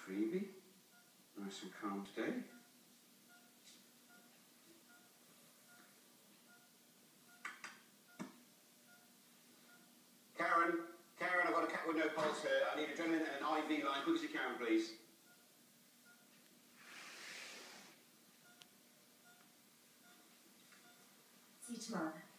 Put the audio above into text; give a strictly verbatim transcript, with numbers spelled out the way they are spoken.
Phoebe. Nice and calm today. Karen, Karen, I've got a cat with no pulse here. I need adrenaline and an I V line. Quick as you can, please. See you tomorrow.